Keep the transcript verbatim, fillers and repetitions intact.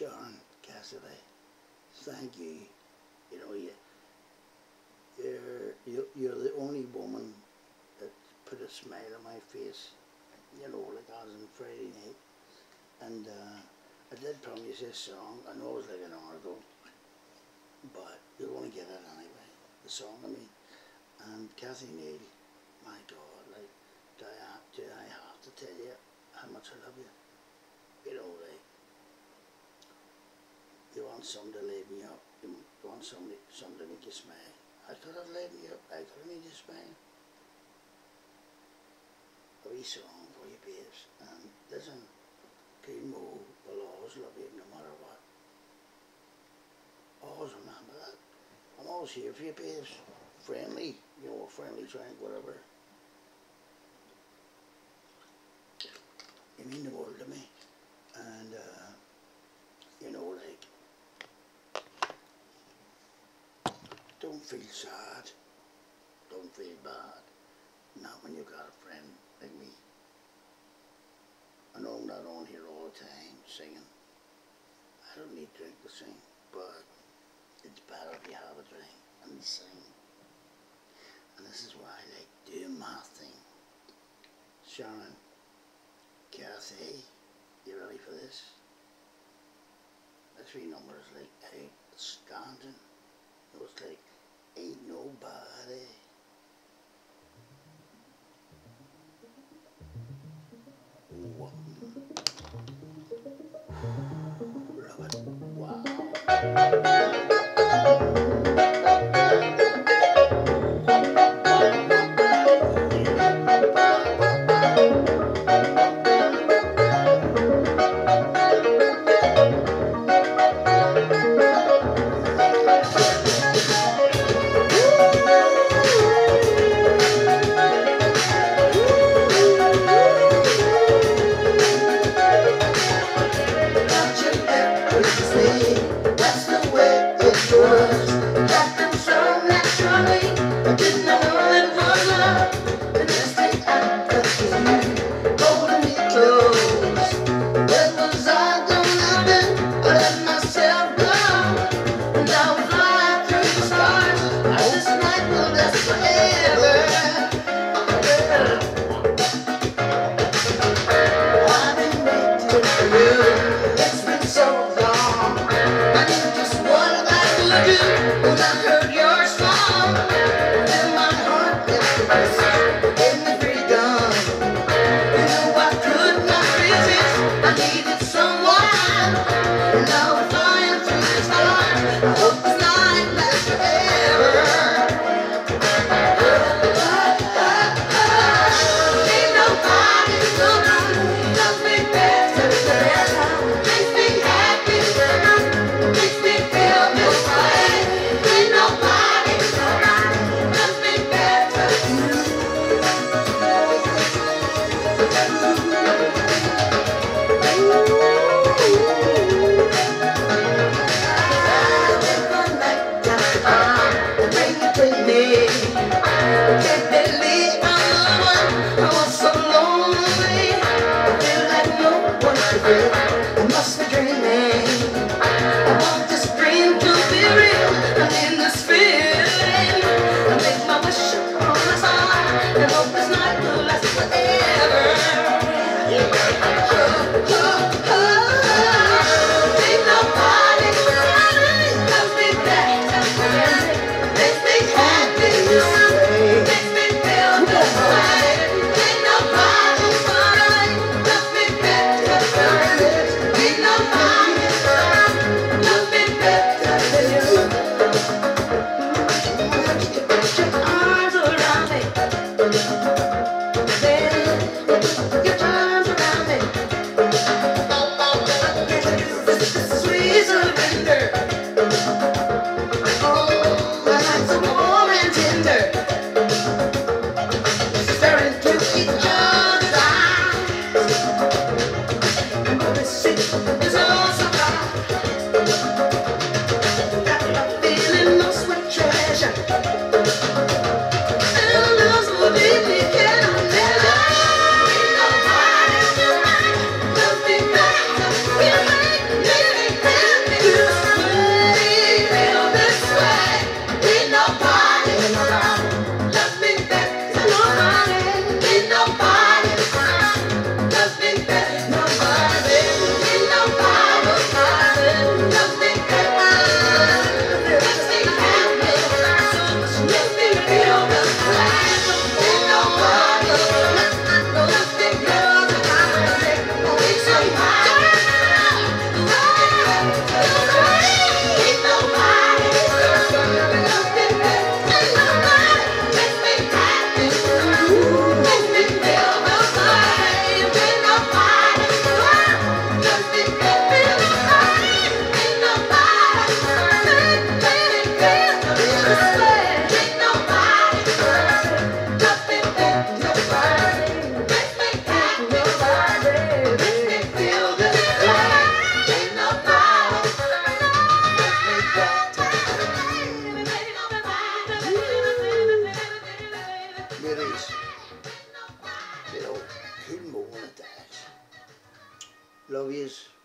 Sharon Cassidy, thank you. You know, you, you're, you, you're the only woman that put a smile on my face, you know, like I was on Friday night. And uh, I did promise this song, I know it was like an hour ago, but you're going to get it anyway, the song, I mean. And Kathy Neal, my God, like, do I, do I have to tell you how much I love you? You know, like, you want someone to light me up, you want somebody, someone to make you smile. I could have lighted me up, I could have made you smile. A wee song for you, babes, and listen, King Mo will always love you no matter what. Always remember that. I'm always here for you, babes. Friendly, you know, friendly trying, whatever. You mean the world to me. And, uh, you know, like, don't feel sad. Don't feel bad. Not when you've got a friend like me. I know I'm not on here all the time singing. I don't need drink to sing, but it's better if you have a drink and sing. And this is why I like doing my thing. Sharon, Kathy, you ready for this? The three numbers like outstanding. It was like, ain't nobody. What? Love it. Wow. Love yous.